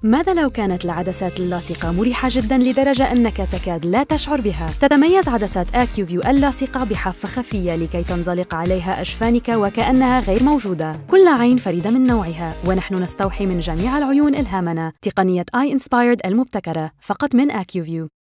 ماذا لو كانت العدسات اللاصقة مريحة جداً لدرجة أنك تكاد لا تشعر بها؟ تتميز عدسات آكيوفيو اللاصقة بحافة خفية لكي تنزلق عليها أجفانك وكأنها غير موجودة. كل عين فريدة من نوعها، ونحن نستوحي من جميع العيون إلهامنا. تقنية آي إنسبايرد المبتكرة فقط من آكيوفيو.